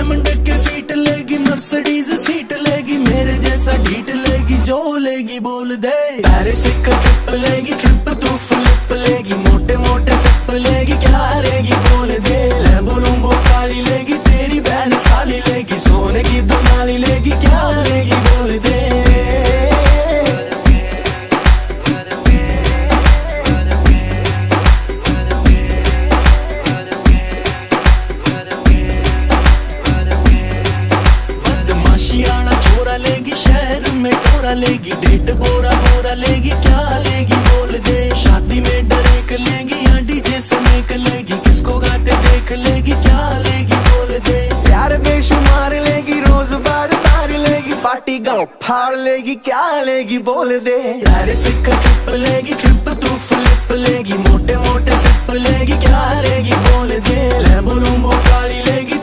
Diamond के feet लेगी, Mercedes seat लेगी, मेरे जैसा ढीठ लेगी, जो लेगी बोल दे। पेरिस का ट्रिप लेगी, ट्रिप तू फ्लिप लेगी, मोटे मोटे सिप लेगी, क्या लेगी बोल दे। लैम्बो लूम्बो काली लेगी, तेरी बहन साली लेगी, सोने की दुनाली लेगी, क्या लेगी बोल दे। लेगी डेट बोरा बोरा लेगी, क्या लेगी बोल दे। शादी में डरेक लेगी या डीजे से मेक लेगी, किसको गाते देख लेगी, क्या लेगी बोल दे। प्यार बेशुमार लेगी, रोज बार बार लेगी, पार्टी गाँव फाड़ लेगी, क्या लेगी बोल दे। पेरिस का ट्रिप लेगी, ट्रिप तू फ्लिप लेगी, मोटे मोटे सिप लेगी, क्या लेगी बोल दे। लैम्बो लूम्बो काली लेगी,